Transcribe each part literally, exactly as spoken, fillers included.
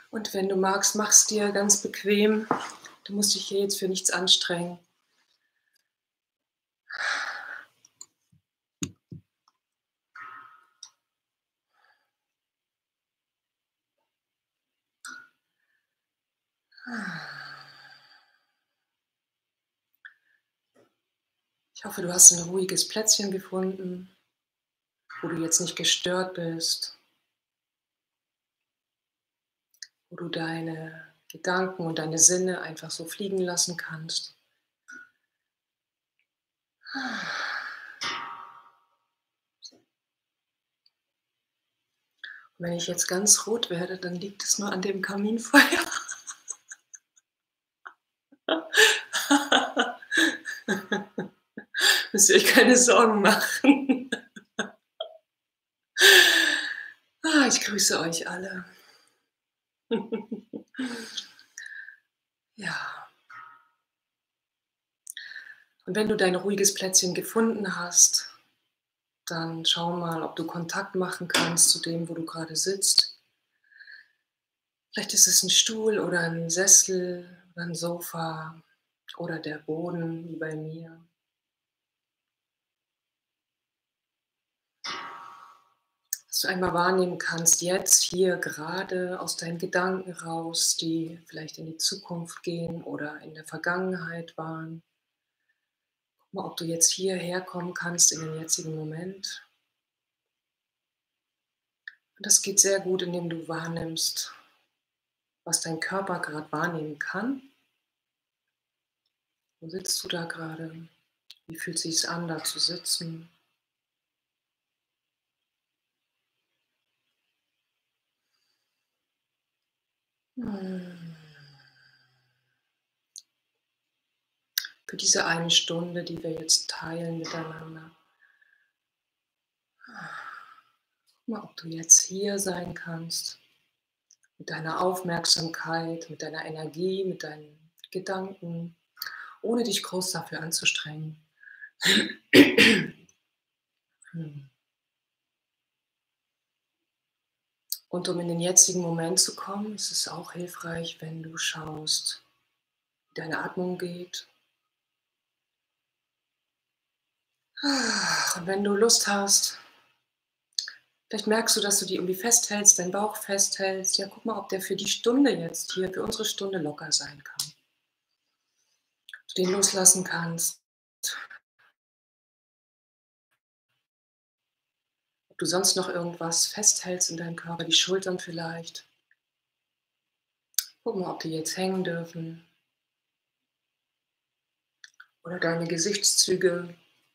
Und wenn du magst, mach's dir ganz bequem. Du musst dich hier jetzt für nichts anstrengen. Ich hoffe, du hast ein ruhiges Plätzchen gefunden, wo du jetzt nicht gestört bist, wo du deine Gedanken und deine Sinne einfach so fliegen lassen kannst. Und wenn ich jetzt ganz rot werde, dann liegt es nur an dem Kaminfeuer. Müsst ihr euch keine Sorgen machen. Ah, ich grüße euch alle. Ja. Und wenn du dein ruhiges Plätzchen gefunden hast, dann schau mal, ob du Kontakt machen kannst zu dem, wo du gerade sitzt. Vielleicht ist es ein Stuhl oder ein Sessel oder ein Sofa oder der Boden wie bei mir. Dass du einmal wahrnehmen kannst, jetzt, hier, gerade aus deinen Gedanken raus, die vielleicht in die Zukunft gehen oder in der Vergangenheit waren. Guck mal, ob du jetzt hierher kommen kannst in den jetzigen Moment. Und das geht sehr gut, indem du wahrnimmst, was dein Körper gerade wahrnehmen kann. Wo sitzt du da gerade? Wie fühlt es sich an, da zu sitzen? Hm. Für diese eine Stunde, die wir jetzt teilen miteinander. Guck mal, ob du jetzt hier sein kannst, mit deiner Aufmerksamkeit, mit deiner Energie, mit deinen Gedanken, ohne dich groß dafür anzustrengen. Und um in den jetzigen Moment zu kommen, ist es auch hilfreich, wenn du schaust, wie deine Atmung geht. Und wenn du Lust hast, vielleicht merkst du, dass du die irgendwie festhältst, deinen Bauch festhältst. Ja, guck mal, ob der für die Stunde jetzt hier, für unsere Stunde locker sein kann. Ob du den loslassen kannst. Ob du sonst noch irgendwas festhältst in deinem Körper, die Schultern vielleicht. Guck mal, ob die jetzt hängen dürfen. Oder deine Gesichtszüge.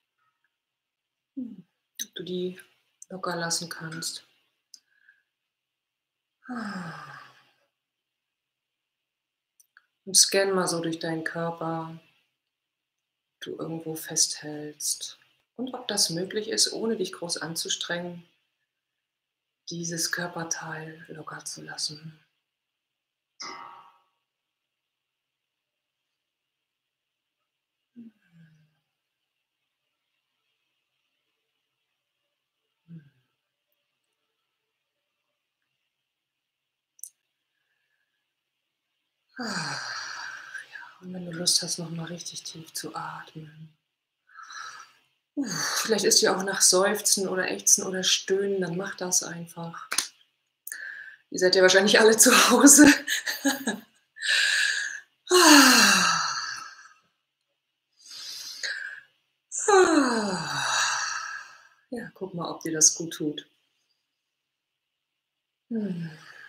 Ob du die locker lassen kannst. Und scan mal so durch deinen Körper, ob du irgendwo festhältst. Und ob das möglich ist, ohne dich groß anzustrengen, dieses Körperteil locker zu lassen. Ah, ja. Und wenn du Lust hast, nochmal richtig tief zu atmen. Vielleicht ist dir auch nach Seufzen oder Ächzen oder Stöhnen, dann mach das einfach. Ihr seid ja wahrscheinlich alle zu Hause. Ja, guck mal, ob dir das gut tut. Hm.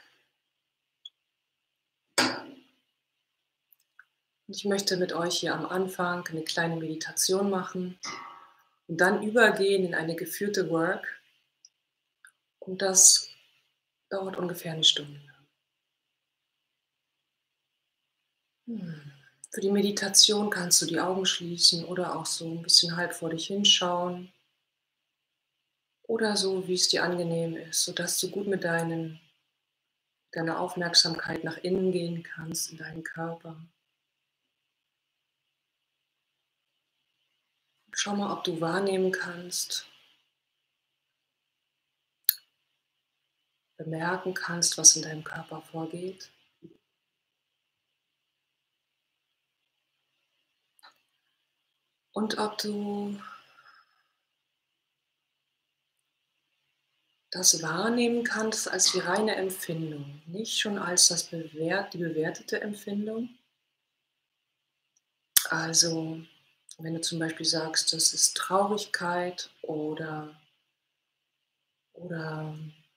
Ich möchte mit euch hier am Anfang eine kleine Meditation machen und dann übergehen in eine geführte Work. Und das dauert ungefähr eine Stunde. Hm. Für die Meditation kannst du die Augen schließen oder auch so ein bisschen halb vor dich hinschauen. Oder so, wie es dir angenehm ist, sodass du gut mit deinen, deiner Aufmerksamkeit nach innen gehen kannst, in deinen Körper. Schau mal, ob du wahrnehmen kannst, bemerken kannst, was in deinem Körper vorgeht. Und ob du das wahrnehmen kannst als die reine Empfindung, nicht schon als das bewährt, die bewertete Empfindung. Also, wenn du zum Beispiel sagst, das ist Traurigkeit oder, oder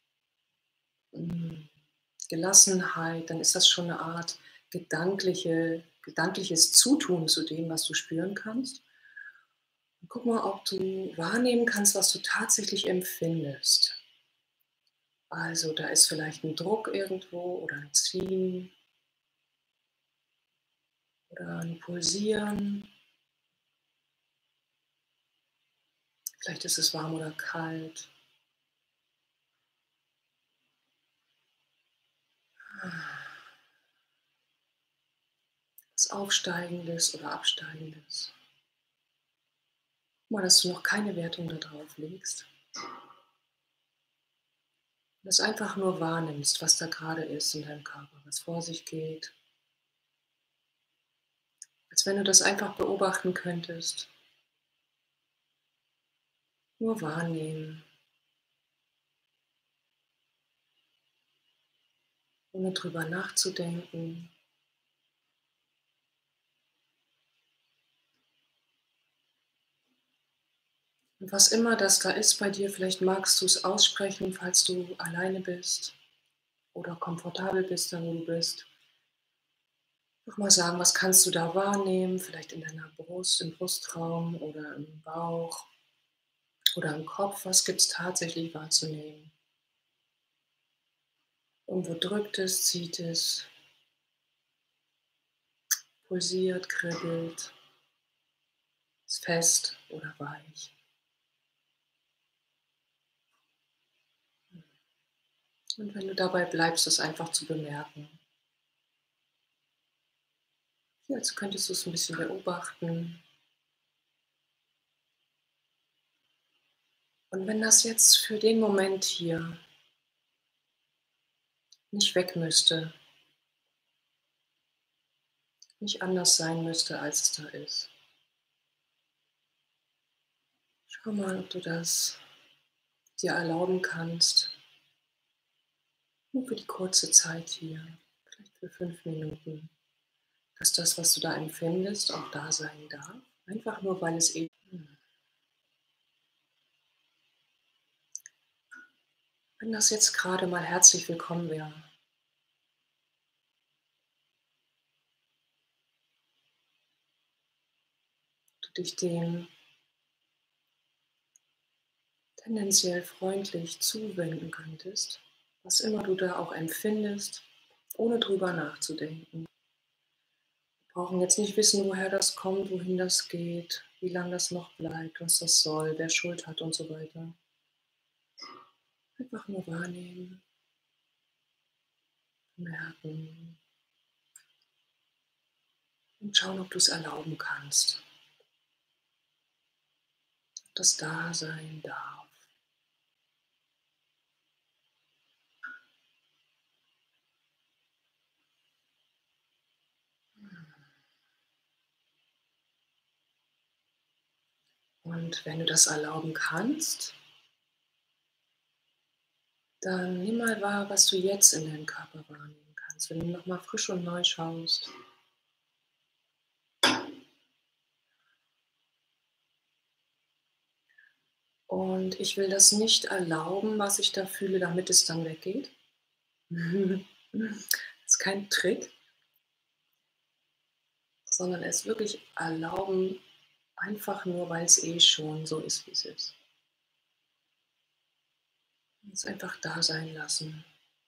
mm, Gelassenheit, dann ist das schon eine Art gedankliche, gedankliches Zutun zu dem, was du spüren kannst. Und guck mal, ob du wahrnehmen kannst, was du tatsächlich empfindest. Also da ist vielleicht ein Druck irgendwo oder ein Ziehen oder ein Pulsieren. Vielleicht ist es warm oder kalt. Was Aufsteigendes oder Absteigendes. Guck mal, dass du noch keine Wertung da drauf legst. Das einfach nur wahrnimmst, was da gerade ist in deinem Körper, was vor sich geht. Als wenn du das einfach beobachten könntest. Nur wahrnehmen, ohne drüber nachzudenken. Und was immer das da ist bei dir, vielleicht magst du es aussprechen, falls du alleine bist oder komfortabel bist, da wo du bist. Nochmal sagen, was kannst du da wahrnehmen? Vielleicht in deiner Brust, im Brustraum oder im Bauch oder im Kopf. Was gibt es tatsächlich wahrzunehmen? Irgendwo drückt es, zieht es, pulsiert, kribbelt, ist fest oder weich. Und wenn du dabei bleibst, es einfach zu bemerken. Jetzt könntest du es ein bisschen beobachten. Und wenn das jetzt für den Moment hier nicht weg müsste, nicht anders sein müsste, als es da ist. Schau mal, ob du das dir erlauben kannst, nur für die kurze Zeit hier, vielleicht für fünf Minuten, dass das, was du da empfindest, auch da sein darf. Einfach nur, weil es eben, wenn das jetzt gerade mal herzlich willkommen wäre, du dich dem tendenziell freundlich zuwenden könntest, was immer du da auch empfindest, ohne drüber nachzudenken. Wir brauchen jetzt nicht wissen, woher das kommt, wohin das geht, wie lange das noch bleibt, was das soll, wer Schuld hat und so weiter. Einfach nur wahrnehmen, merken und schauen, ob du es erlauben kannst, ob das da sein darf. Und wenn du das erlauben kannst, dann nimm mal wahr, was du jetzt in deinem Körper wahrnehmen kannst, wenn du nochmal frisch und neu schaust. Und ich will das nicht erlauben, was ich da fühle, damit es dann weggeht. Das ist kein Trick, sondern es wirklich erlauben, einfach nur, weil es eh schon so ist, wie es ist. Es einfach da sein lassen.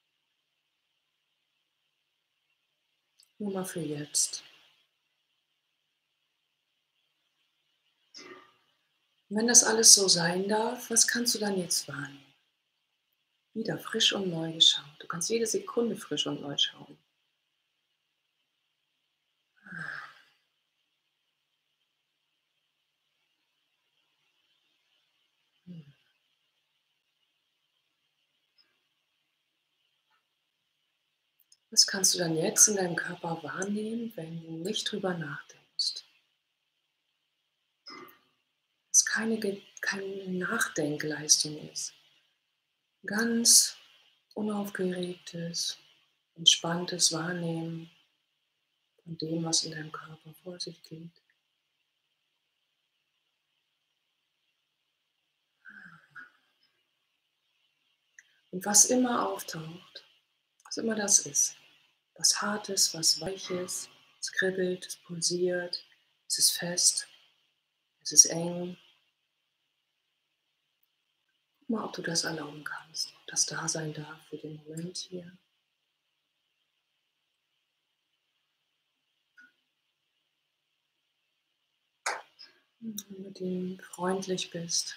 Nur mal für jetzt. Und wenn das alles so sein darf, was kannst du dann jetzt wahrnehmen? Wieder frisch und neu geschaut. Du kannst jede Sekunde frisch und neu schauen. Was kannst du dann jetzt in deinem Körper wahrnehmen, wenn du nicht drüber nachdenkst? Was keine, Ge- keine Nachdenkleistung ist. Ganz unaufgeregtes, entspanntes Wahrnehmen von dem, was in deinem Körper vor sich geht. Und was immer auftaucht, was immer das ist, was Hartes, was Weiches, es kribbelt, es pulsiert, es ist fest, es ist eng. Guck mal, ob du das erlauben kannst, ob das da sein darf für den Moment hier. Und wenn du mit ihm freundlich bist,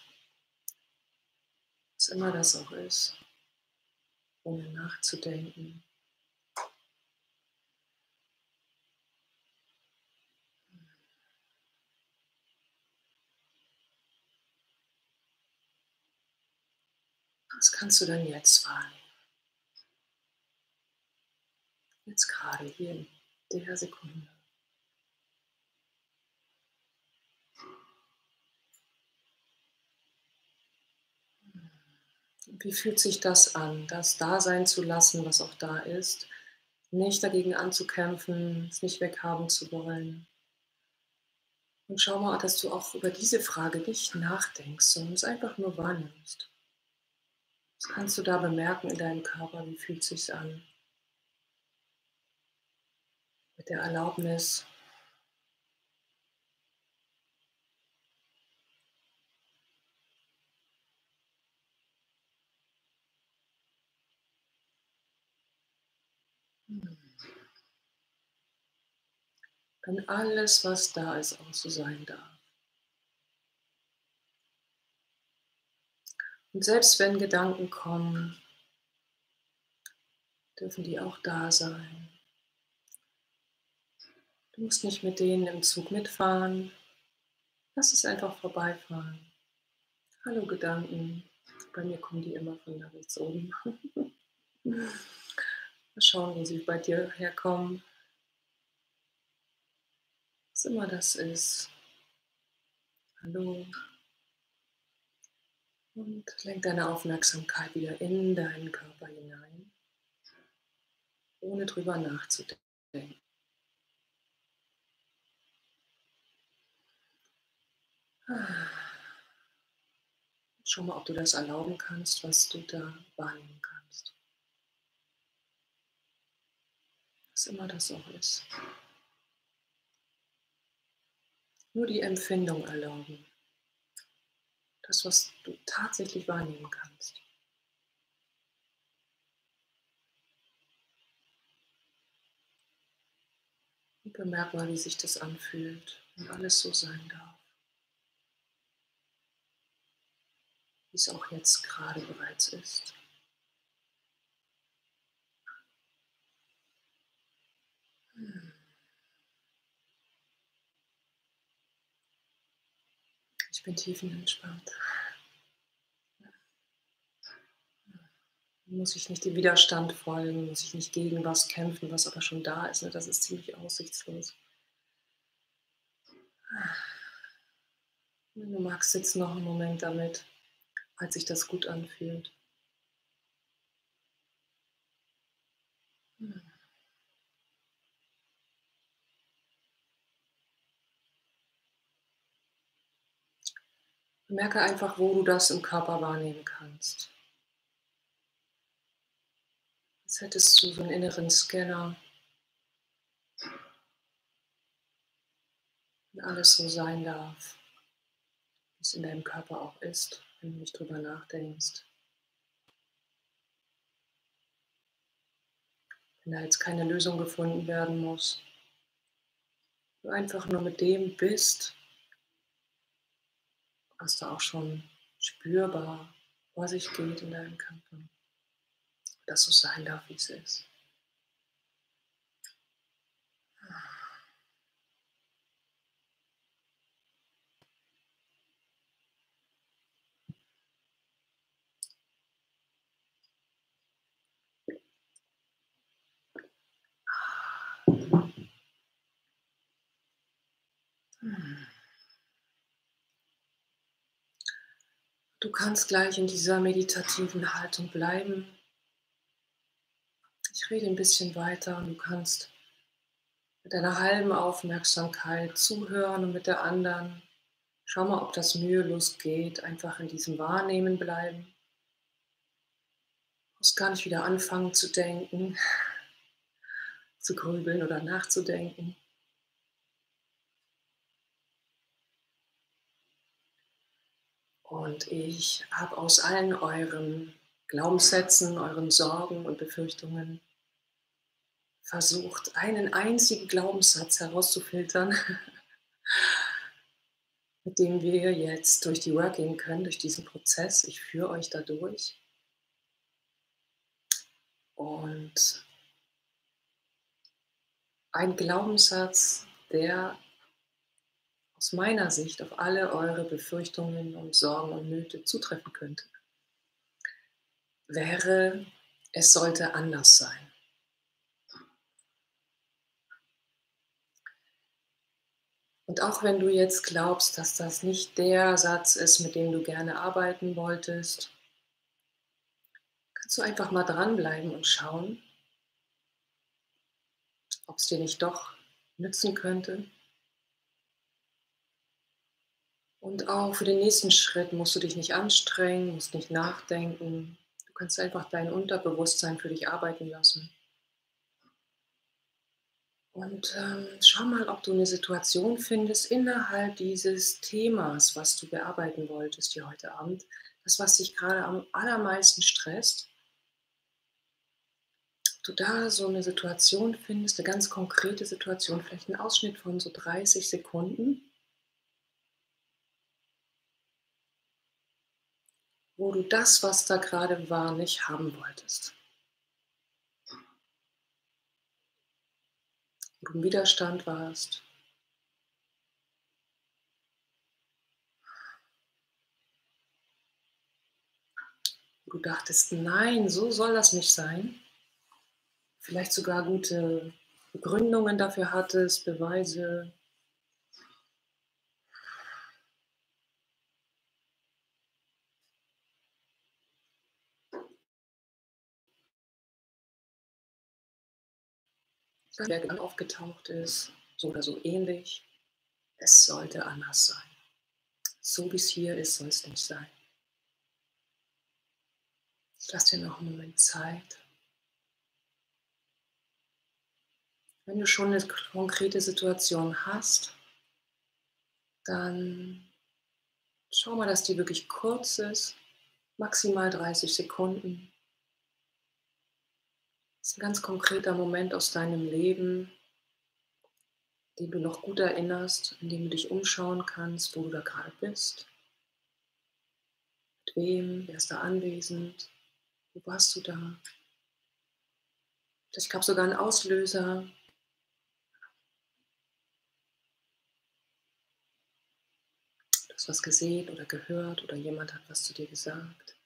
was immer das auch ist, ohne nachzudenken. Was kannst du denn jetzt wahrnehmen? Jetzt gerade hier in der Sekunde. Wie fühlt sich das an, das da sein zu lassen, was auch da ist? Nicht dagegen anzukämpfen, es nicht weghaben zu wollen. Und schau mal, dass du auch über diese Frage nicht nachdenkst, sondern es einfach nur wahrnimmst. Was kannst du da bemerken in deinem Körper? Wie fühlt es sich an? Mit der Erlaubnis. Wenn alles, was da ist, auch so sein darf. Und selbst wenn Gedanken kommen, dürfen die auch da sein. Du musst nicht mit denen im Zug mitfahren. Lass es einfach vorbeifahren. Hallo Gedanken. Bei mir kommen die immer von da rechts oben. Mal schauen, wo sie bei dir herkommen. Was immer das ist. Hallo. Und lenk deine Aufmerksamkeit wieder in deinen Körper hinein, ohne drüber nachzudenken. Schau mal, ob du das erlauben kannst, was du da wahrnehmen kannst. Was immer das auch ist. Nur die Empfindung erlauben. Das, was du tatsächlich wahrnehmen kannst. Und bemerk mal, wie sich das anfühlt und alles so sein darf. Wie es auch jetzt gerade bereits ist. Ich bin tiefenentspannt. Muss ich nicht dem Widerstand folgen, muss ich nicht gegen was kämpfen, was aber schon da ist. Ne? Das ist ziemlich aussichtslos. Wenn du magst, sitz noch einen Moment damit, falls sich das gut anfühlt. Merke einfach, wo du das im Körper wahrnehmen kannst. Als hättest du so einen inneren Scanner, wenn alles so sein darf, wie es in deinem Körper auch ist, wenn du nicht drüber nachdenkst. Wenn da jetzt keine Lösung gefunden werden muss. Du einfach nur mit dem bist, was da auch schon spürbar vor sich geht in deinem Körper. Dass es sein darf, wie es ist. Du kannst gleich in dieser meditativen Haltung bleiben. Ich rede ein bisschen weiter und du kannst mit deiner halben Aufmerksamkeit zuhören und mit der anderen schau mal, ob das mühelos geht. Einfach in diesem Wahrnehmen bleiben. Du musst gar nicht wieder anfangen zu denken, zu grübeln oder nachzudenken. Und ich habe aus allen euren Glaubenssätzen, euren Sorgen und Befürchtungen versucht, einen einzigen Glaubenssatz herauszufiltern, mit dem wir jetzt durch die Work gehen können, durch diesen Prozess. Ich führe euch da durch. Und ein Glaubenssatz, der aus meiner Sicht auf alle eure Befürchtungen und Sorgen und Nöte zutreffen könnte, wäre, es sollte anders sein. Und auch wenn du jetzt glaubst, dass das nicht der Satz ist, mit dem du gerne arbeiten wolltest, kannst du einfach mal dranbleiben und schauen, ob es dir nicht doch nützen könnte. Und auch für den nächsten Schritt musst du dich nicht anstrengen, musst nicht nachdenken. Du kannst einfach dein Unterbewusstsein für dich arbeiten lassen. Und ähm, schau mal, ob du eine Situation findest innerhalb dieses Themas, was du bearbeiten wolltest hier heute Abend. Das, was dich gerade am allermeisten stresst. Du da so eine Situation findest, eine ganz konkrete Situation, vielleicht 'n Ausschnitt von so dreißig Sekunden, wo du das, was da gerade war, nicht haben wolltest. Wo du im Widerstand warst, wo du dachtest: „Nein, so soll das nicht sein.“ Vielleicht sogar gute Begründungen dafür hattest, Beweise. Der dann aufgetaucht ist, so oder so ähnlich. Es sollte anders sein. So wie es hier ist, soll es nicht sein. Ich lasse dir noch einen Moment Zeit. Wenn du schon eine konkrete Situation hast, dann schau mal, dass die wirklich kurz ist, maximal dreißig Sekunden. Das ist ein ganz konkreter Moment aus deinem Leben, den du noch gut erinnerst, in dem du dich umschauen kannst, wo du da gerade bist. Mit wem? Wer ist da anwesend? Wo warst du da? Vielleicht gab es sogar einen Auslöser. Du hast was gesehen oder gehört oder jemand hat was zu dir gesagt.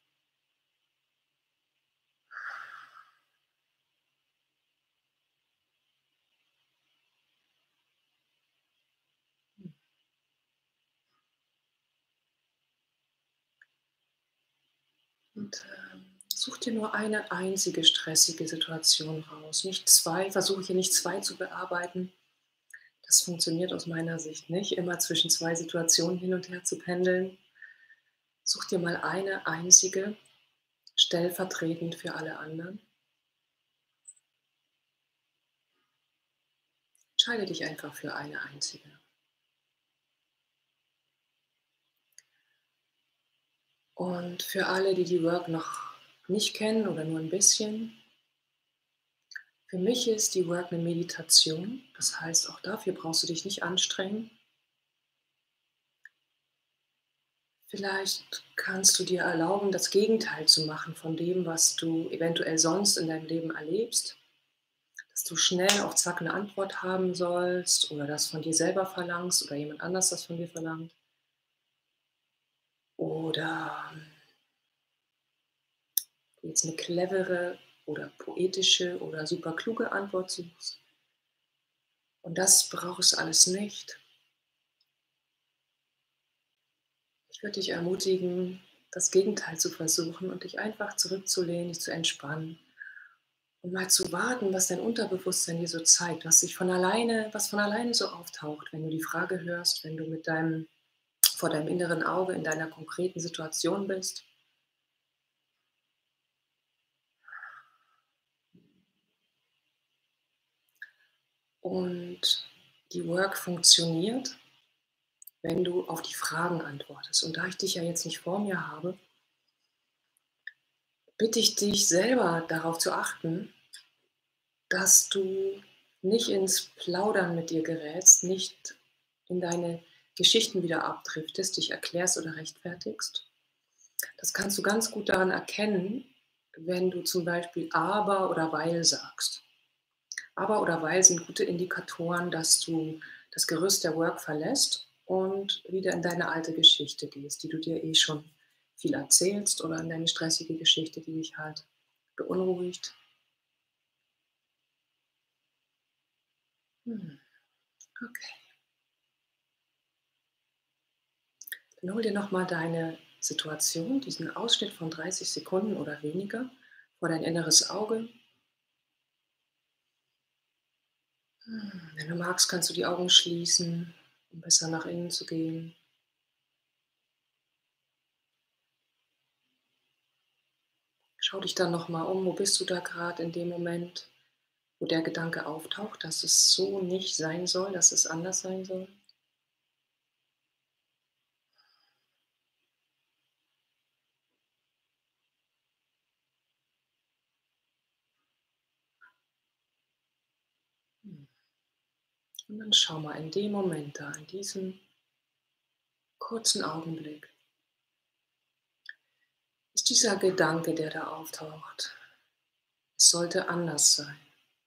Und ähm, such dir nur eine einzige stressige Situation raus. Nicht zwei, versuche hier nicht zwei zu bearbeiten. Das funktioniert aus meiner Sicht nicht, immer zwischen zwei Situationen hin und her zu pendeln. Such dir mal eine einzige, stellvertretend für alle anderen. Entscheide dich einfach für eine einzige. Und für alle, die die Work noch nicht kennen oder nur ein bisschen, für mich ist die Work eine Meditation. Das heißt, auch dafür brauchst du dich nicht anstrengen. Vielleicht kannst du dir erlauben, das Gegenteil zu machen von dem, was du eventuell sonst in deinem Leben erlebst. Dass du schnell auf Zack eine Antwort haben sollst oder das von dir selber verlangst oder jemand anders das von dir verlangt. Oder du jetzt eine clevere oder poetische oder super kluge Antwort suchst. Und das brauchst du alles nicht. Ich würde dich ermutigen, das Gegenteil zu versuchen und dich einfach zurückzulehnen, dich zu entspannen und mal zu warten, was dein Unterbewusstsein dir so zeigt, was sich von alleine, was von alleine so auftaucht, wenn du die Frage hörst, wenn du mit deinem, vor deinem inneren Auge in deiner konkreten Situation bist. Und die Work funktioniert, wenn du auf die Fragen antwortest. Und da ich dich ja jetzt nicht vor mir habe, bitte ich dich selber darauf zu achten, dass du nicht ins Plaudern mit dir gerätst, nicht in deine Geschichten wieder abdriftest, dich erklärst oder rechtfertigst. Das kannst du ganz gut daran erkennen, wenn du zum Beispiel aber oder weil sagst. Aber oder weil sind gute Indikatoren, dass du das Gerüst der Work verlässt und wieder in deine alte Geschichte gehst, die du dir eh schon viel erzählst, oder in deine stressige Geschichte, die dich halt beunruhigt. Hm, okay. Dann hol dir nochmal deine Situation, diesen Ausschnitt von dreißig Sekunden oder weniger, vor dein inneres Auge. Hm, Wenn du magst, kannst du die Augen schließen, um besser nach innen zu gehen. Schau dich dann nochmal um, wo bist du da gerade in dem Moment, wo der Gedanke auftaucht, dass es so nicht sein soll, dass es anders sein soll. Hm. Und dann schau mal in dem Moment da, in diesem kurzen Augenblick, ist dieser Gedanke, der da auftaucht, es sollte anders sein.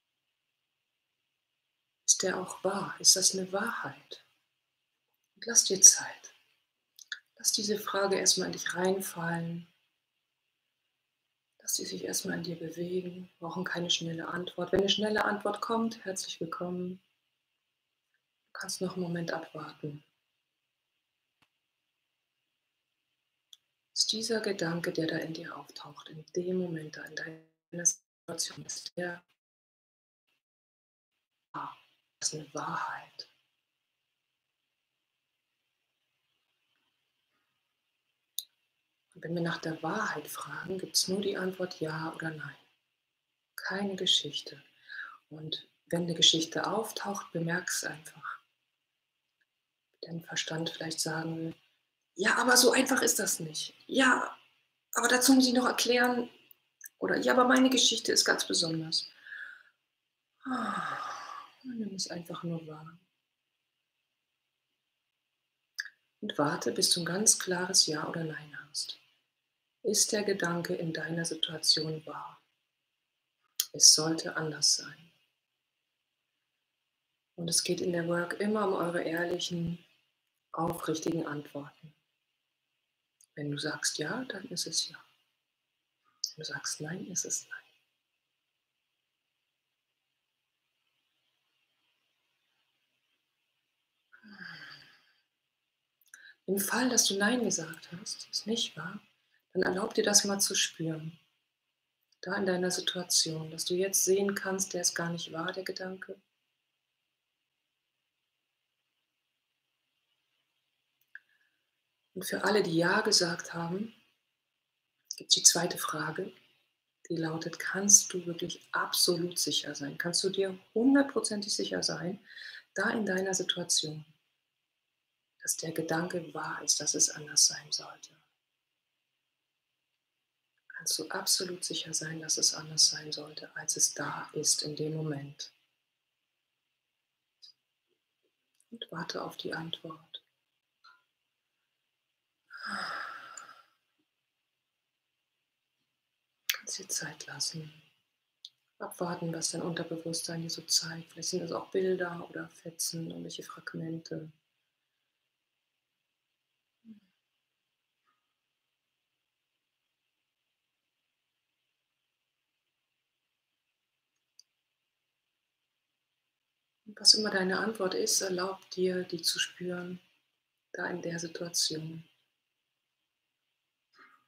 Ist der auch wahr? Ist das eine Wahrheit? Und lass dir Zeit. Lass diese Frage erstmal in dich reinfallen. Lass sie sich erstmal in dir bewegen. Wir brauchen keine schnelle Antwort. Wenn eine schnelle Antwort kommt, herzlich willkommen. Du kannst noch einen Moment abwarten. Ist dieser Gedanke, der da in dir auftaucht, in dem Moment da, in deiner Situation, ist der wahr? Ist das eine Wahrheit? Und wenn wir nach der Wahrheit fragen, gibt es nur die Antwort ja oder nein. Keine Geschichte. Und wenn eine Geschichte auftaucht, bemerk es einfach. Dein Verstand vielleicht sagen will, ja, aber so einfach ist das nicht. Ja, aber dazu muss ich noch erklären. Oder ja, aber meine Geschichte ist ganz besonders. Ah, und nimm es einfach nur wahr. Und warte, bis du ein ganz klares Ja oder Nein hast. Ist der Gedanke in deiner Situation wahr? Es sollte anders sein. Und es geht in der Work immer um eure ehrlichen, aufrichtigen Antworten. Wenn du sagst Ja, dann ist es Ja. Wenn du sagst Nein, ist es Nein. Im Fall, dass du Nein gesagt hast, ist nicht wahr, dann erlaub dir das mal zu spüren. Da in deiner Situation, dass du jetzt sehen kannst, der ist gar nicht wahr, der Gedanke. Und für alle, die Ja gesagt haben, gibt es die zweite Frage, die lautet, kannst du wirklich absolut sicher sein? Kannst du dir hundertprozentig sicher sein, da in deiner Situation, dass der Gedanke wahr ist, dass es anders sein sollte? Kannst du absolut sicher sein, dass es anders sein sollte, als es da ist in dem Moment? Und warte auf die Antwort. Kannst dir Zeit lassen. Abwarten, was dein Unterbewusstsein dir so zeigt. Vielleicht sind es auch Bilder oder Fetzen, irgendwelche Fragmente. Und was immer deine Antwort ist, erlaub dir, die zu spüren, da in der Situation.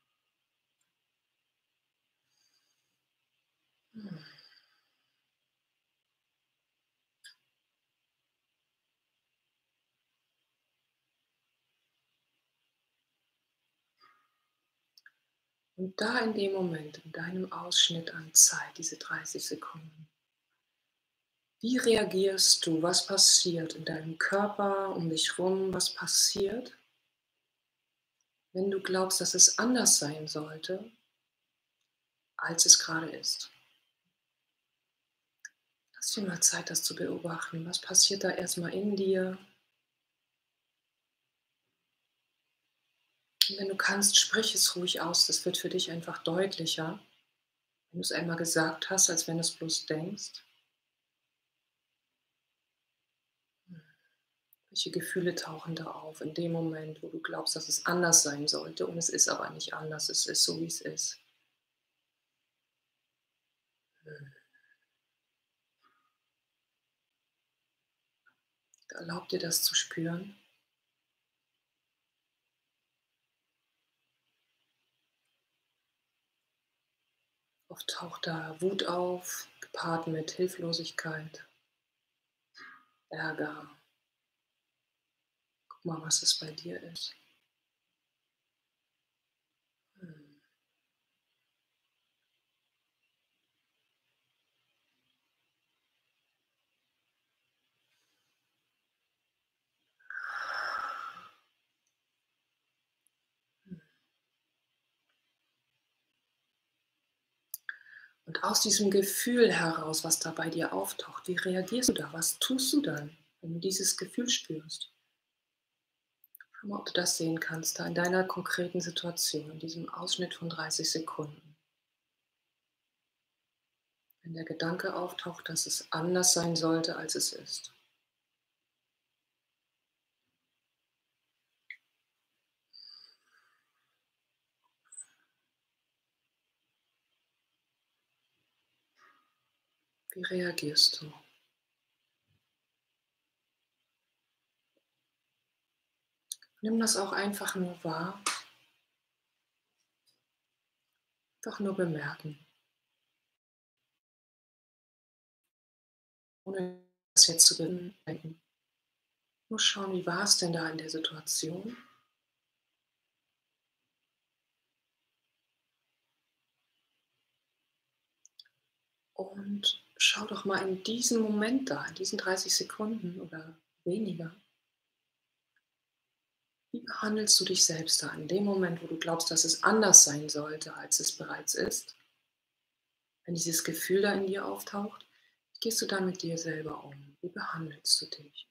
Hm. Und da in dem Moment, in deinem Ausschnitt an Zeit, diese dreißig Sekunden, wie reagierst du? Was passiert in deinem Körper, um dich rum? Was passiert, wenn du glaubst, dass es anders sein sollte, als es gerade ist? Lass dir mal Zeit, das zu beobachten. Was passiert da erstmal in dir? Und wenn du kannst, sprich es ruhig aus. Das wird für dich einfach deutlicher, wenn du es einmal gesagt hast, als wenn du es bloß denkst. Welche Gefühle tauchen da auf in dem Moment, wo du glaubst, dass es anders sein sollte und es ist aber nicht anders, es ist so, wie es ist. Erlaub dir das zu spüren. Oft taucht da Wut auf, gepaart mit Hilflosigkeit, Ärger. Guck mal, was es bei dir ist. Hm. Und aus diesem Gefühl heraus, was da bei dir auftaucht, wie reagierst du da? Was tust du dann, wenn du dieses Gefühl spürst? Schau mal, ob du das sehen kannst, da in deiner konkreten Situation, in diesem Ausschnitt von dreißig Sekunden. Wenn der Gedanke auftaucht, dass es anders sein sollte, als es ist. Wie reagierst du? Nimm das auch einfach nur wahr, einfach nur bemerken, ohne das jetzt zu bedenken. Nur schauen, wie war es denn da in der Situation? Und schau doch mal in diesem Moment da, in diesen dreißig Sekunden oder weniger, wie behandelst du dich selbst da in dem Moment, wo du glaubst, dass es anders sein sollte, als es bereits ist? Wenn dieses Gefühl da in dir auftaucht, wie gehst du dann mit dir selber um? Wie behandelst du dich?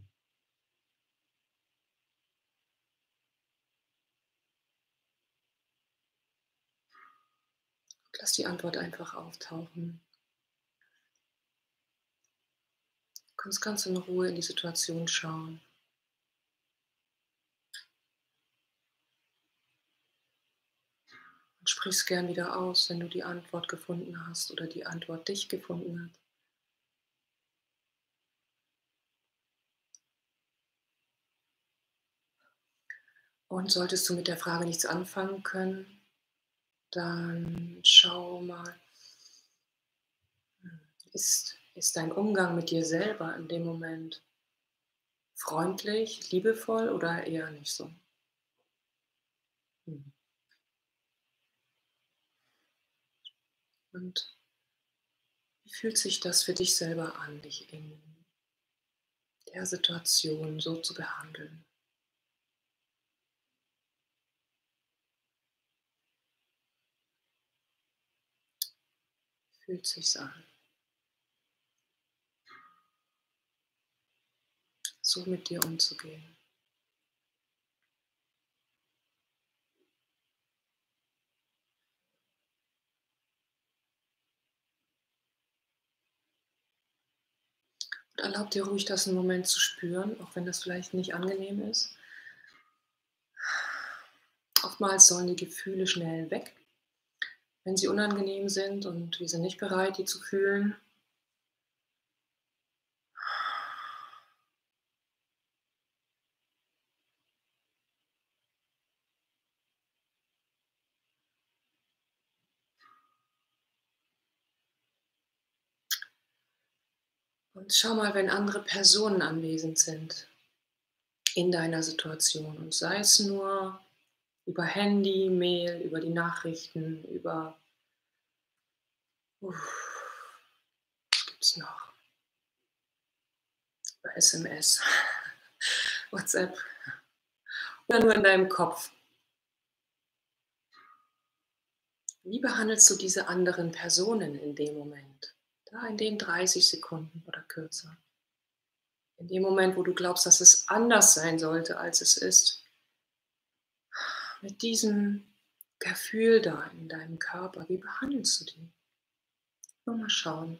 Lass die Antwort einfach auftauchen. Du kannst ganz in Ruhe in die Situation schauen. Und sprich's gern wieder aus, wenn du die Antwort gefunden hast oder die Antwort dich gefunden hat. Und solltest du mit der Frage nichts anfangen können, dann schau mal, ist, ist dein Umgang mit dir selber in dem Moment freundlich, liebevoll oder eher nicht so? Hm. Und wie fühlt sich das für dich selber an, dich in der Situation so zu behandeln? Fühlt sich's an, so mit dir umzugehen? Und erlaub dir ruhig, das einen Moment zu spüren, auch wenn das vielleicht nicht angenehm ist. Oftmals sollen die Gefühle schnell weg, wenn sie unangenehm sind und wir sind nicht bereit, die zu fühlen. Und schau mal, wenn andere Personen anwesend sind in deiner Situation und sei es nur über Handy, Mail, über die Nachrichten, über uff, was gibt's noch? Über S M S, WhatsApp oder nur in deinem Kopf. Wie behandelst du diese anderen Personen in dem Moment? Da in den dreißig Sekunden oder kürzer. In dem Moment, wo du glaubst, dass es anders sein sollte, als es ist. Mit diesem Gefühl da in deinem Körper, wie behandelst du die? Nur mal schauen,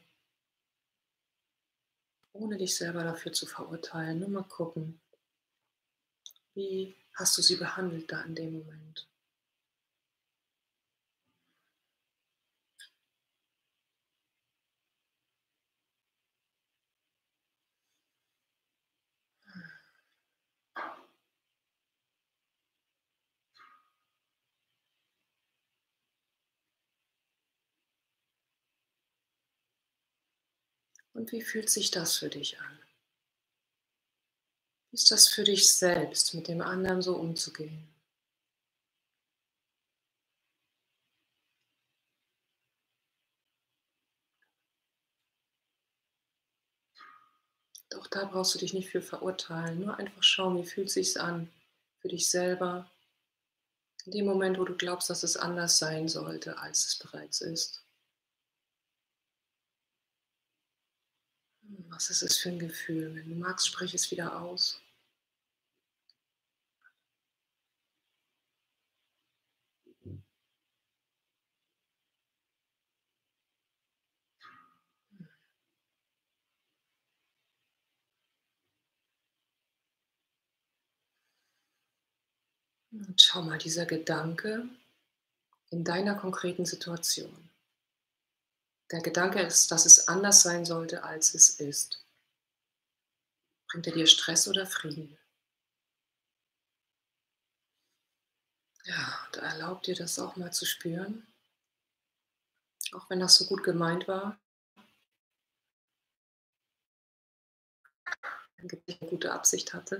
ohne dich selber dafür zu verurteilen. Nur mal gucken, wie hast du sie behandelt da in dem Moment? Und wie fühlt sich das für dich an? Wie ist das für dich selbst, mit dem anderen so umzugehen? Auch da brauchst du dich nicht für verurteilen. Nur einfach schauen, wie fühlt sich's an für dich selber in dem Moment, wo du glaubst, dass es anders sein sollte, als es bereits ist. Hm, was ist es für ein Gefühl? Wenn du magst, sprich es wieder aus. Und schau mal, dieser Gedanke in deiner konkreten Situation. Der Gedanke ist, dass es anders sein sollte, als es ist. Bringt er dir Stress oder Frieden? Ja, und erlaub dir das auch mal zu spüren, auch wenn das so gut gemeint war, angeblich eine gute Absicht hatte.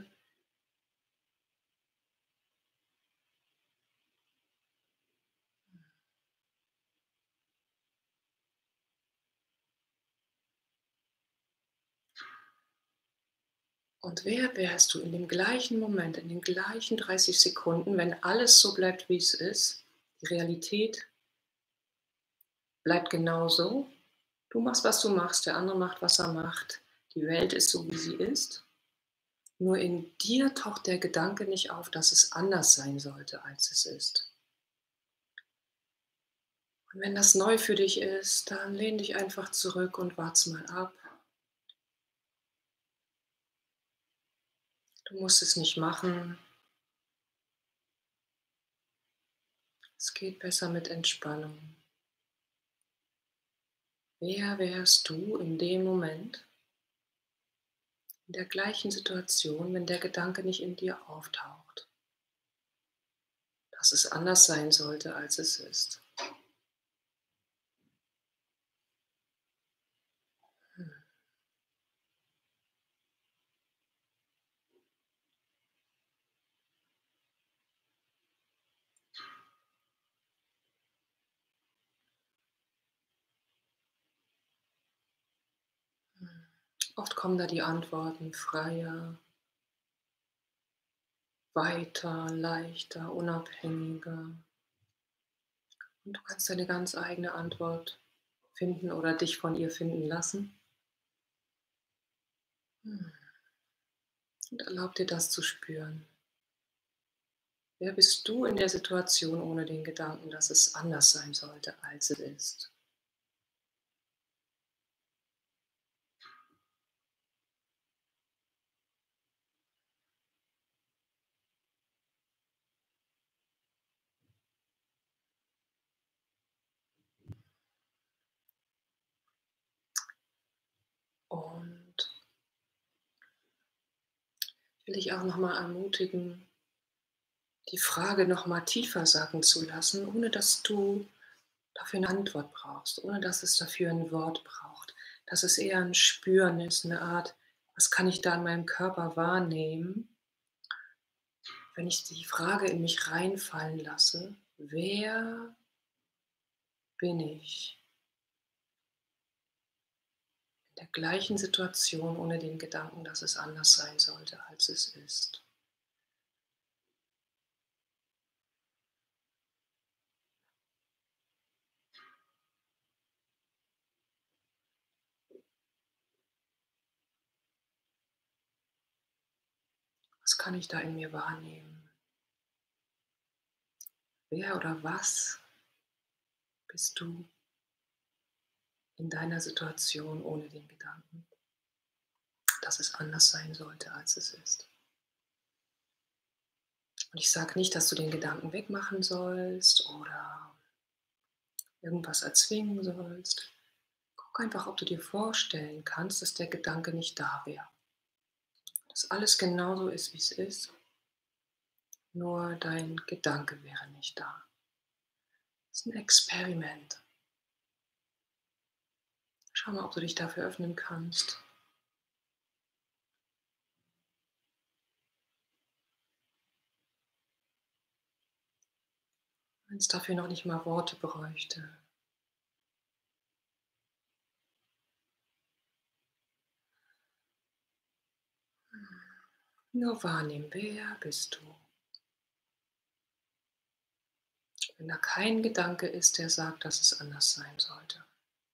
Und wer wärst du in dem gleichen Moment, in den gleichen dreißig Sekunden, wenn alles so bleibt, wie es ist? Die Realität bleibt genauso. Du machst, was du machst, der andere macht, was er macht. Die Welt ist so, wie sie ist. Nur in dir taucht der Gedanke nicht auf, dass es anders sein sollte, als es ist. Und wenn das neu für dich ist, dann lehn dich einfach zurück und wart's mal ab. Du musst es nicht machen. Es geht besser mit Entspannung. Wer wärst du in dem Moment, in der gleichen Situation, wenn der Gedanke nicht in dir auftaucht, dass es anders sein sollte, als es ist? Hm. Oft kommen da die Antworten freier, weiter, leichter, unabhängiger. Und du kannst deine ganz eigene Antwort finden oder dich von ihr finden lassen. Hm. Und erlaub dir das zu spüren. Wer bist du in der Situation ohne den Gedanken, dass es anders sein sollte, als es ist? Und ich will dich auch noch mal ermutigen, die Frage noch mal tiefer sacken zu lassen, ohne dass du dafür eine Antwort brauchst, ohne dass es dafür ein Wort braucht. dass es eher ein Spüren ist, eine Art: „Was kann ich da in meinem Körper wahrnehmen, wenn ich die Frage in mich reinfallen lasse: ‚Wer bin ich in der gleichen Situation ohne den Gedanken, dass es anders sein sollte, als es ist?‘“ Was kann ich da in mir wahrnehmen? Wer oder was bist du in deiner Situation ohne den Gedanken, dass es anders sein sollte, als es ist? Und ich sage nicht, dass du den Gedanken wegmachen sollst oder irgendwas erzwingen sollst. Guck einfach, ob du dir vorstellen kannst, dass der Gedanke nicht da wäre. Dass alles genauso ist, wie es ist, nur dein Gedanke wäre nicht da. Das ist ein Experiment. Schau mal, ob du dich dafür öffnen kannst. Wenn es dafür noch nicht mal Worte bräuchte. Nur wahrnehmen, wer bist du? Wenn da kein Gedanke ist, der sagt, dass es anders sein sollte.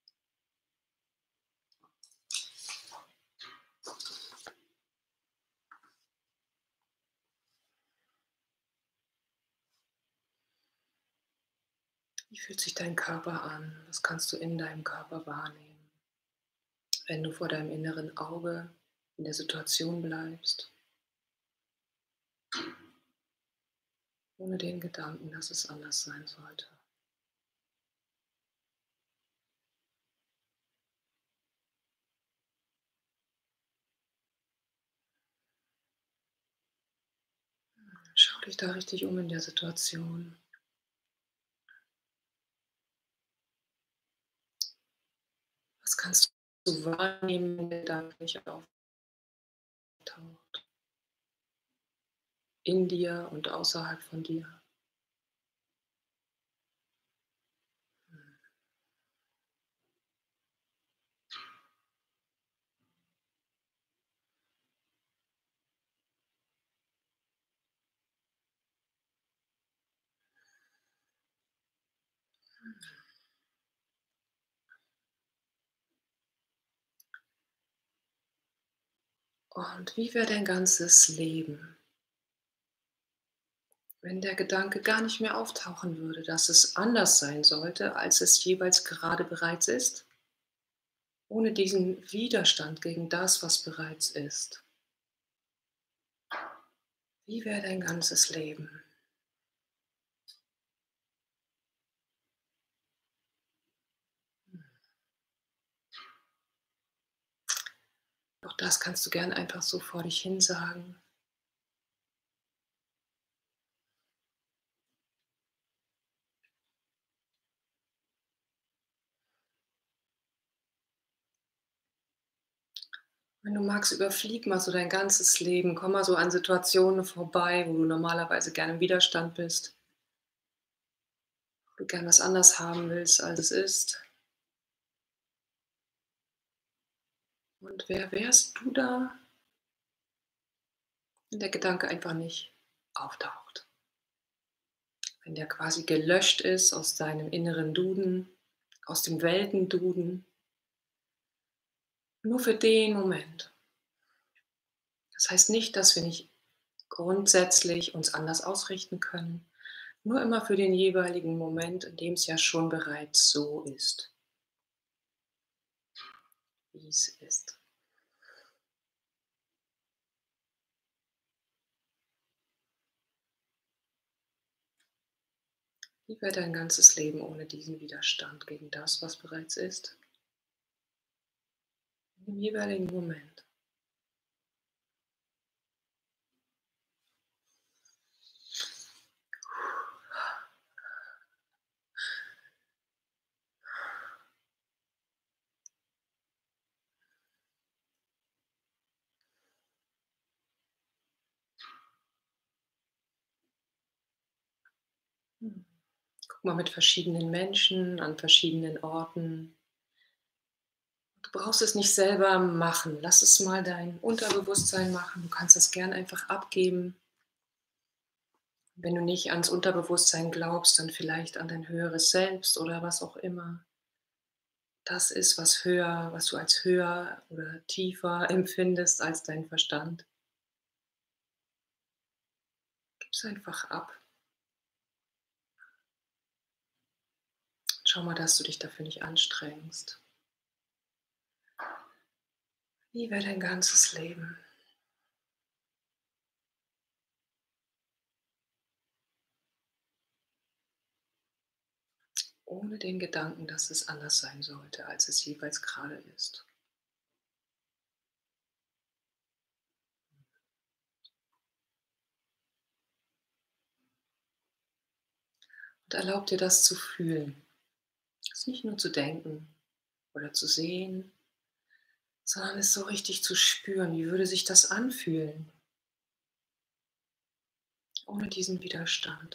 Wie fühlt sich dein Körper an? Was kannst du in deinem Körper wahrnehmen, wenn du vor deinem inneren Auge in der Situation bleibst, ohne den Gedanken, dass es anders sein sollte? Schau dich da richtig um in der Situation. Was kannst du wahrnehmen, wenn der Gedanke nicht auftaucht? In dir und außerhalb von dir? Und wie wäre dein ganzes Leben, wenn der Gedanke gar nicht mehr auftauchen würde, dass es anders sein sollte, als es jeweils gerade bereits ist? Ohne diesen Widerstand gegen das, was bereits ist. Wie wäre dein ganzes Leben? Auch das kannst du gern einfach so vor dich hin sagen. Wenn du magst, überflieg mal so dein ganzes Leben. Komm mal so an Situationen vorbei, wo du normalerweise gerne im Widerstand bist, wo du gern was anders haben willst, als es ist. Und wer wärst du da, wenn der Gedanke einfach nicht auftaucht? Wenn der quasi gelöscht ist aus deinem inneren Duden, aus dem Weltenduden, nur für den Moment. Das heißt nicht, dass wir nicht grundsätzlich uns anders ausrichten können, nur immer für den jeweiligen Moment, in dem es ja schon bereits so ist, wie es ist. Wie wäre dein ganzes Leben ohne diesen Widerstand gegen das, was bereits ist, in dem jeweiligen Moment? Guck mal mit verschiedenen Menschen an verschiedenen Orten. Du brauchst es nicht selber machen. Lass es mal dein Unterbewusstsein machen. Du kannst das gern einfach abgeben. Wenn du nicht ans Unterbewusstsein glaubst, dann vielleicht an dein höheres Selbst oder was auch immer das ist, was höher was du als höher oder tiefer empfindest als dein Verstand. Gib's einfach ab. Schau mal, dass du dich dafür nicht anstrengst. Wie wäre dein ganzes Leben? Ohne den Gedanken, dass es anders sein sollte, als es jeweils gerade ist. Und erlaub dir das zu fühlen. Es nicht nur zu denken oder zu sehen, sondern es so richtig zu spüren. Wie würde sich das anfühlen, ohne diesen Widerstand?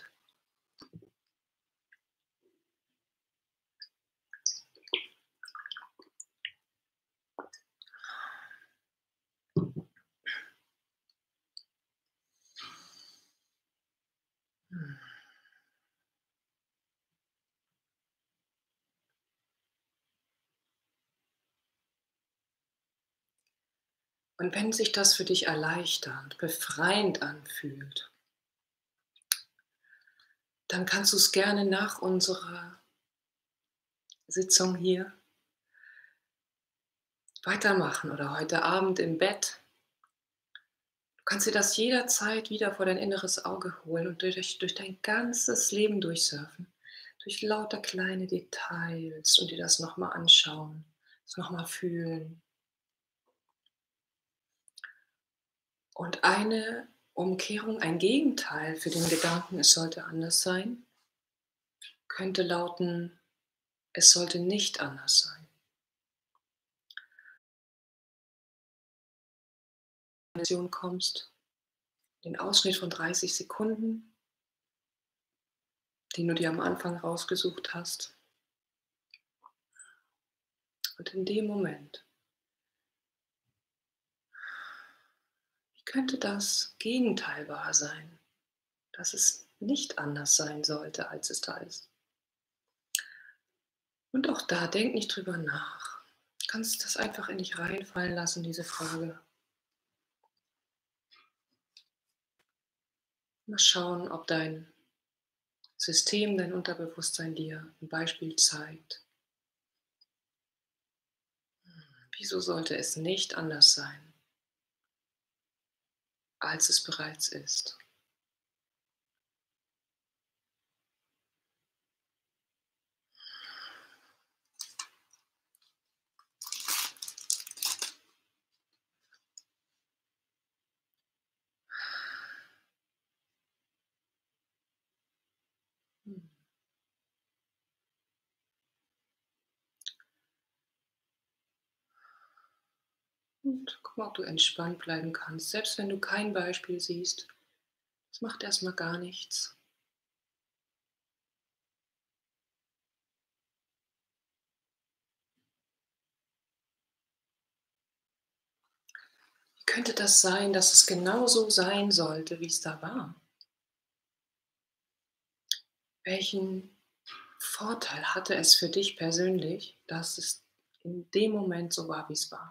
Hm. Und wenn sich das für dich erleichternd, befreiend anfühlt, dann kannst du es gerne nach unserer Sitzung hier weitermachen oder heute Abend im Bett. Du kannst dir das jederzeit wieder vor dein inneres Auge holen und durch, durch dein ganzes Leben durchsurfen, durch lauter kleine Details und dir das nochmal anschauen, das nochmal fühlen. Und eine Umkehrung, ein Gegenteil für den Gedanken, es sollte anders sein, könnte lauten, es sollte nicht anders sein. Wenn du in die Vision kommst, den Ausschnitt von dreißig Sekunden, den du dir am Anfang rausgesucht hast. Und in dem Moment, wie könnte das Gegenteil wahr sein, dass es nicht anders sein sollte, als es da ist? Und auch da, denk nicht drüber nach. Du kannst das einfach in dich reinfallen lassen, diese Frage. Mal schauen, ob dein System, dein Unterbewusstsein dir ein Beispiel zeigt. Wieso sollte es nicht anders sein, als es bereits ist? Hm. Und guck mal, ob du entspannt bleiben kannst, selbst wenn du kein Beispiel siehst. Das macht erstmal gar nichts. Wie könnte das sein, dass es genauso sein sollte, wie es da war? Welchen Vorteil hatte es für dich persönlich, dass es in dem Moment so war, wie es war?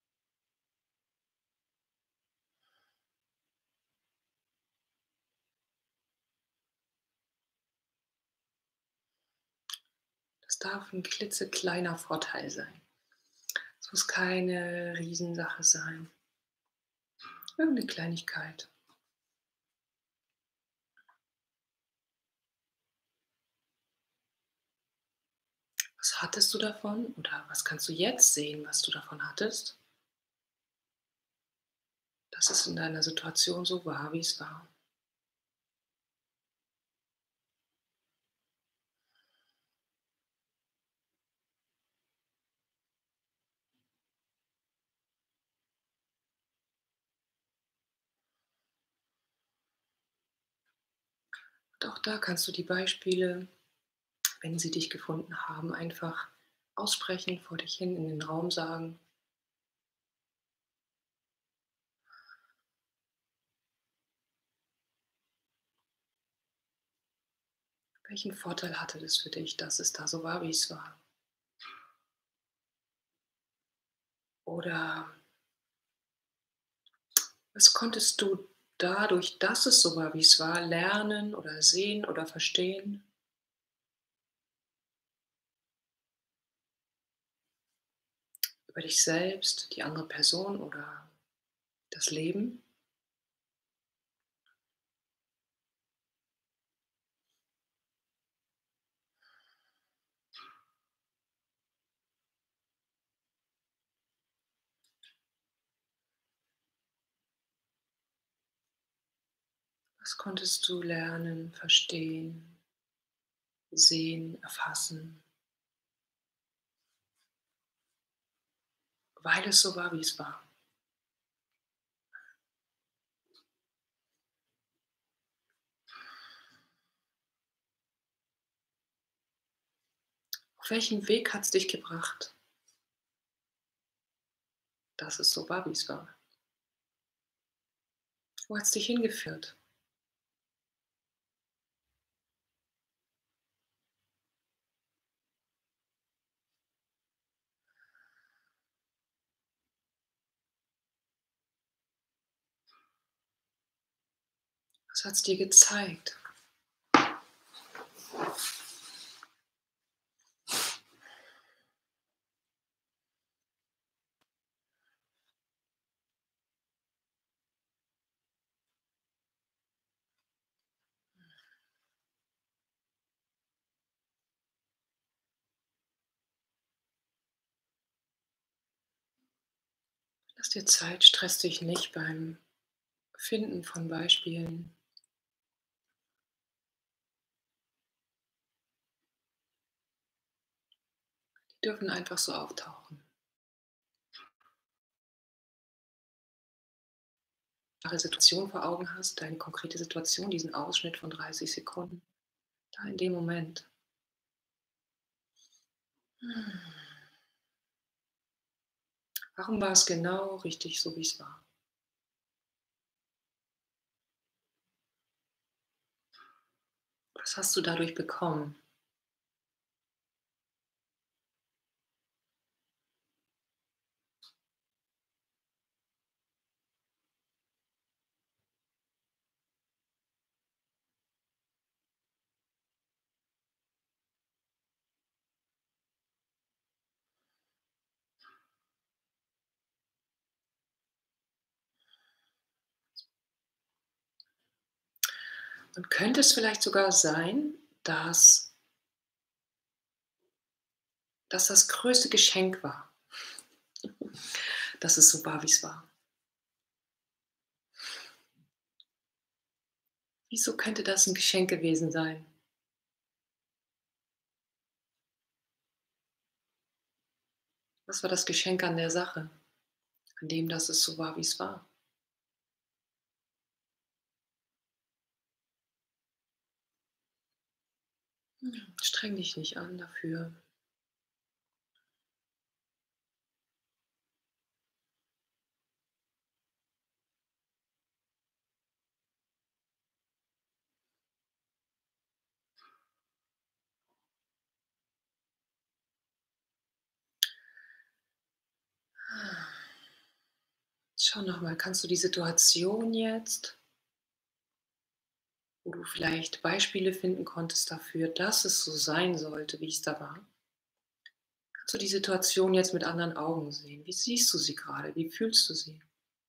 Das darf ein klitzekleiner Vorteil sein. Es muss keine Riesensache sein. Irgendeine Kleinigkeit. Was hattest du davon oder was kannst du jetzt sehen, was du davon hattest, dass es in deiner Situation so war, wie es war? Und auch da kannst du die Beispiele Wenn sie dich gefunden haben, einfach aussprechen, vor dich hin in den Raum sagen: „Welchen Vorteil hatte das für dich, dass es da so war, wie es war?“ Oder was konntest du dadurch, dass es so war, wie es war, lernen oder sehen oder verstehen über dich selbst, die andere Person oder das Leben? Was konntest du lernen, verstehen, sehen, erfassen, weil es so war, wie es war? Auf welchen Weg hat es dich gebracht, dass es so war, wie es war? Wo hat es dich hingeführt? Was hat es dir gezeigt? Lass dir Zeit, stress dich nicht beim Finden von Beispielen. Die dürfen einfach so auftauchen. Eine Situation vor Augen hast, deine konkrete Situation, diesen Ausschnitt von dreißig Sekunden, da in dem Moment. Hm. Warum war es genau richtig so, wie es war? Was hast du dadurch bekommen? Und könnte es vielleicht sogar sein, dass, dass das größte Geschenk war, dass es so war, wie es war? Wieso könnte das ein Geschenk gewesen sein? Was war das Geschenk an der Sache, an dem, dass es so war, wie es war? Hm, streng dich nicht an dafür. Schau noch mal, kannst du die Situation jetzt, wo du vielleicht Beispiele finden konntest dafür, dass es so sein sollte, wie es da war, kannst du die Situation jetzt mit anderen Augen sehen? Wie siehst du sie gerade? Wie fühlst du sie?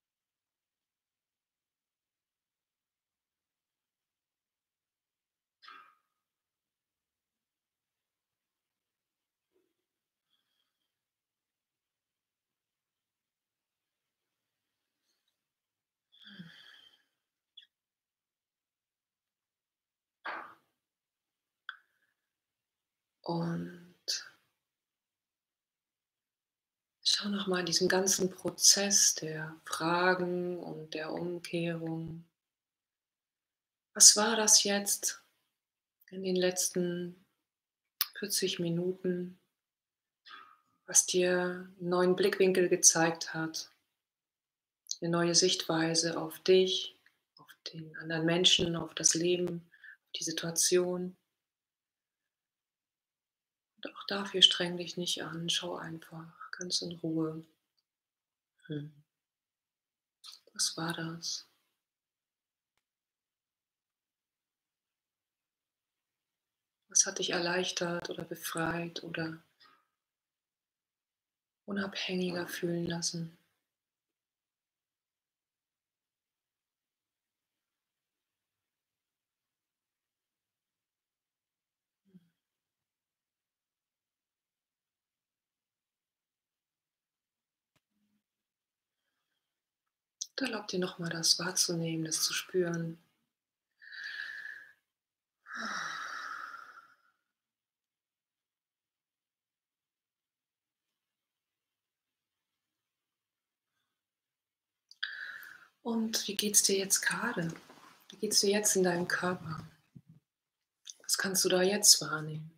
Und schau noch mal in diesem ganzen Prozess der Fragen und der Umkehrung. Was war das jetzt in den letzten vierzig Minuten, was dir 'n neuen Blickwinkel gezeigt hat, eine neue Sichtweise auf dich, auf den anderen Menschen, auf das Leben, auf die Situation. Und auch dafür streng dich nicht an, schau einfach ganz in Ruhe. Hm. Was war das? Was hat dich erleichtert oder befreit oder unabhängiger fühlen lassen? Und erlaub dir nochmal das wahrzunehmen, das zu spüren. Und wie geht's dir jetzt gerade? Wie geht's dir jetzt in deinem Körper? Was kannst du da jetzt wahrnehmen?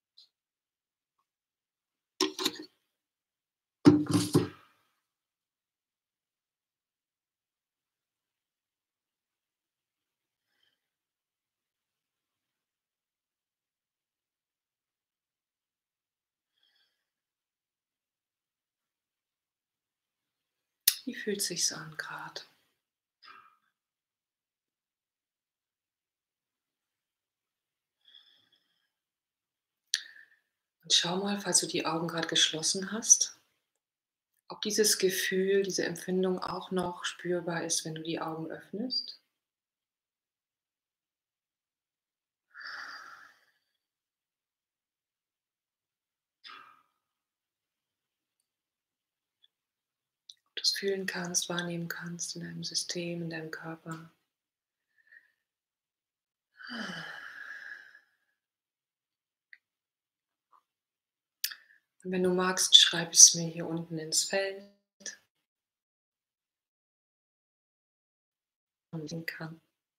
Wie fühlt sich's an gerade? Und schau mal, falls du die Augen gerade geschlossen hast, ob dieses Gefühl, diese Empfindung auch noch spürbar ist, wenn du die Augen öffnest. Ob du es fühlen kannst, wahrnehmen kannst in deinem System, in deinem Körper. Und wenn du magst, schreib es mir hier unten ins Feld und sehen kann.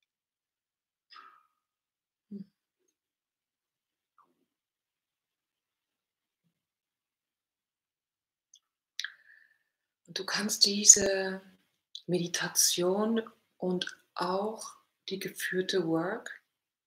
Und du kannst diese Meditation und auch die geführte Work,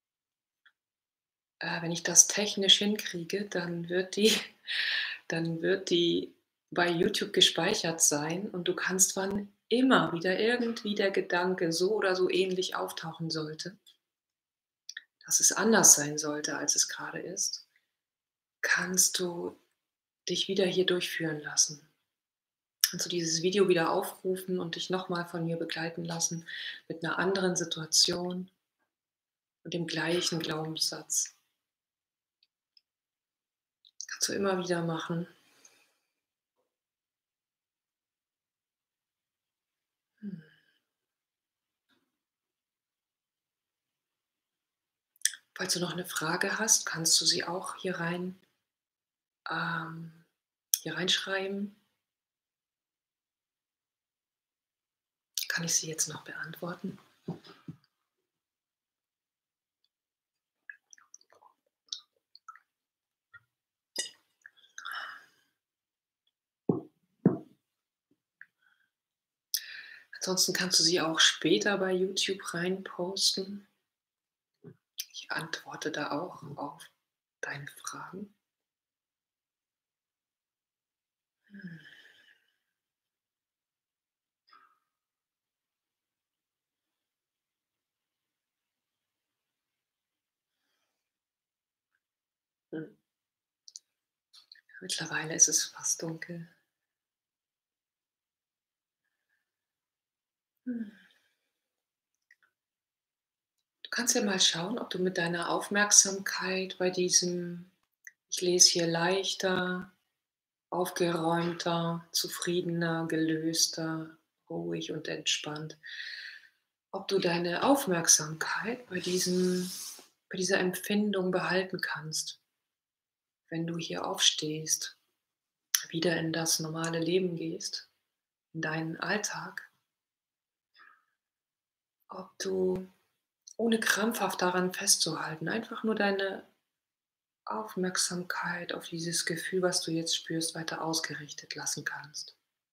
äh, wenn ich das technisch hinkriege, dann wird die dann wird die bei YouTube gespeichert sein und du kannst, wann immer wieder irgendwie der Gedanke so oder so ähnlich auftauchen sollte, dass es anders sein sollte, als es gerade ist, kannst du dich wieder hier durchführen lassen. Kannst du dieses Video wieder aufrufen und dich noch mal von mir begleiten lassen mit einer anderen Situation und dem gleichen Glaubenssatz. Kannst du immer wieder machen. Hm. Falls du noch eine Frage hast, kannst du sie auch hier rein ähm, hier reinschreiben. Kann ich sie jetzt noch beantworten? Ansonsten kannst du sie auch später bei YouTube rein posten. Ich antworte da auch auf deine Fragen. Hm. Hm. Mittlerweile ist es fast dunkel. Hm. Du kannst ja mal schauen, ob du mit deiner Aufmerksamkeit bei diesem, ich lese hier leichter, aufgeräumter, zufriedener, gelöster, ruhig und entspannt, ob du deine Aufmerksamkeit bei diesem, bei dieser Empfindung behalten kannst, wenn du hier aufstehst, wieder in das normale Leben gehst, in deinen Alltag, ob du ohne krampfhaft daran festzuhalten, einfach nur deine Aufmerksamkeit auf dieses Gefühl, was du jetzt spürst, weiter ausgerichtet lassen kannst.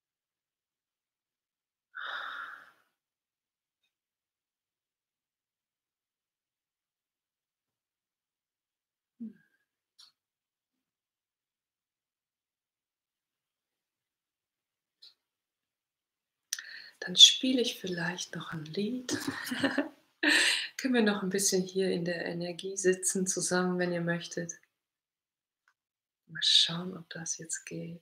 Dann spiele ich vielleicht noch ein Lied. Können wir noch ein bisschen hier in der Energie sitzen zusammen, wenn ihr möchtet. Mal schauen, ob das jetzt geht.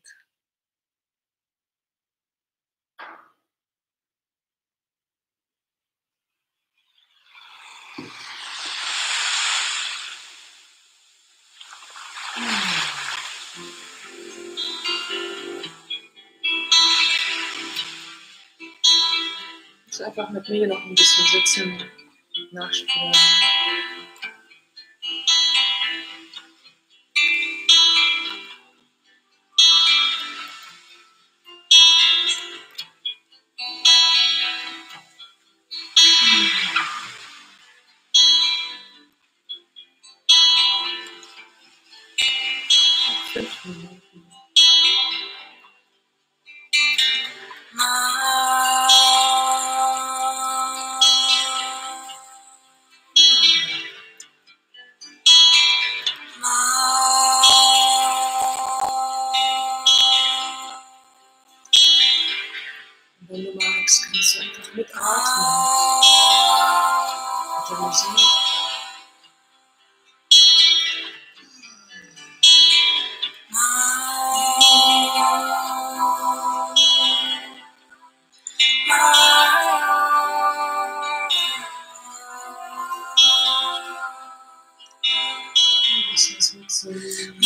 Jetzt einfach mit mir noch ein bisschen sitzen, nachspüren. Fünf Minuten. Und wenn du magst, kannst du einfach mitatmen mit der Musik. Ein bisschen sitzen.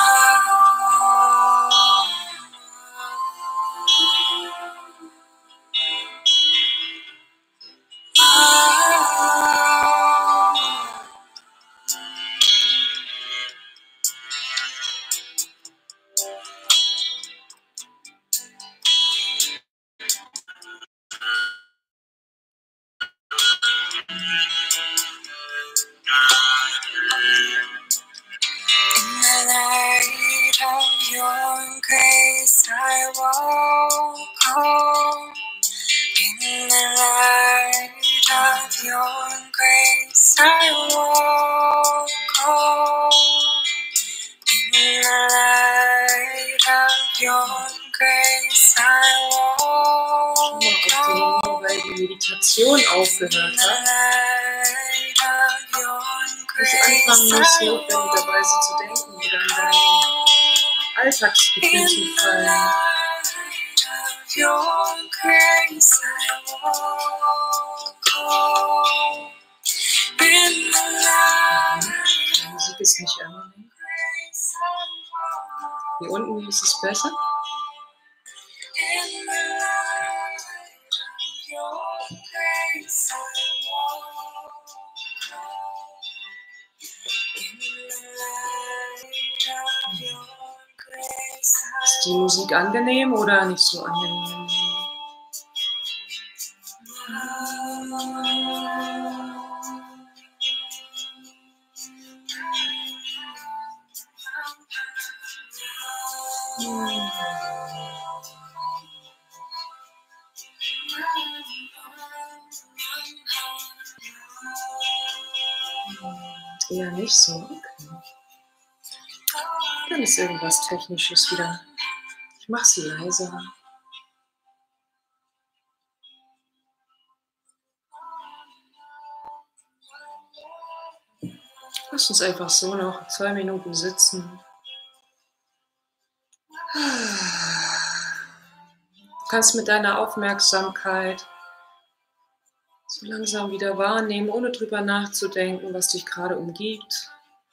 Your grace I walk home. In the light of your grace I walk home. In the light of your grace I walk home. Nur weil die Meditation aufgehört hat, nicht anfangen musst, notwendigerweise zu denken oder in deinen Alltagsgefühl zu fallen. Die Musik ist nicht immer. Hier unten ist es besser. Ist die Musik angenehm oder nicht so angenehm? Eher nicht so. Okay. Dann ist irgendwas Technisches wieder. Ich mache sie leiser. Lass uns einfach so noch zwei Minuten sitzen. Du kannst mit deiner Aufmerksamkeit so langsam wieder wahrnehmen, ohne drüber nachzudenken, was dich gerade umgibt.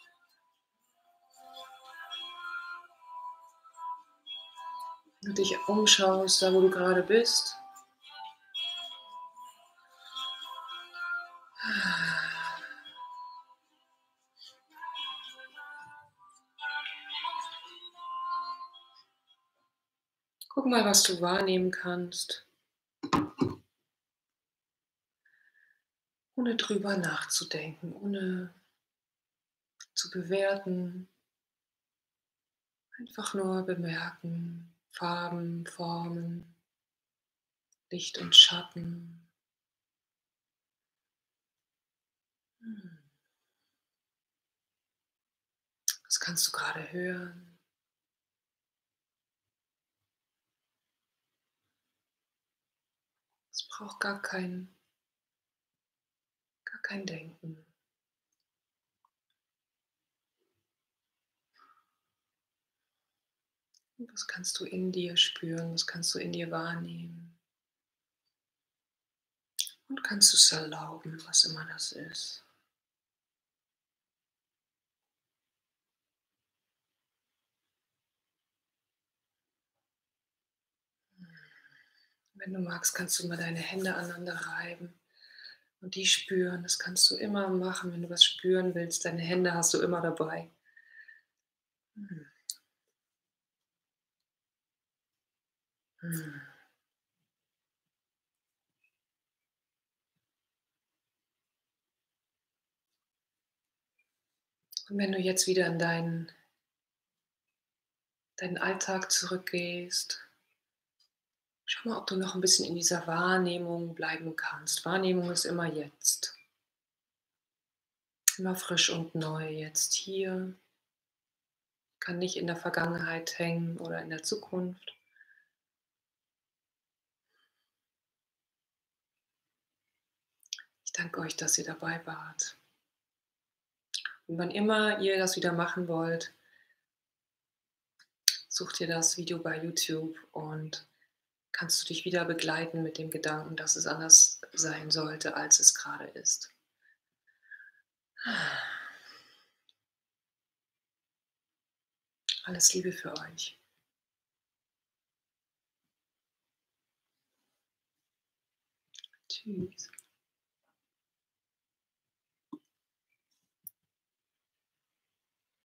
Wenn du dich umschaust, da wo du gerade bist. Guck mal, was du wahrnehmen kannst, ohne drüber nachzudenken, ohne zu bewerten. Einfach nur bemerken, Farben, Formen, Licht und Schatten. Hm. Was kannst du gerade hören? Es braucht gar kein, gar kein Denken. Was kannst du in dir spüren? Was kannst du in dir wahrnehmen? Und kannst du es erlauben, was immer das ist? Wenn du magst, kannst du mal deine Hände aneinander reiben und die spüren. Das kannst du immer machen, wenn du was spüren willst. Deine Hände hast du immer dabei. Hm. Hm. Und wenn du jetzt wieder in deinen, deinen Alltag zurückgehst, schau mal, ob du noch ein bisschen in dieser Wahrnehmung bleiben kannst. Wahrnehmung ist immer jetzt. Immer frisch und neu, jetzt hier. Kann nicht in der Vergangenheit hängen oder in der Zukunft. Ich danke euch, dass ihr dabei wart. Und wann immer ihr das wieder machen wollt, sucht ihr das Video bei YouTube und kannst du dich wieder begleiten mit dem Gedanken, dass es anders sein sollte, als es gerade ist. Alles Liebe für euch. Tschüss.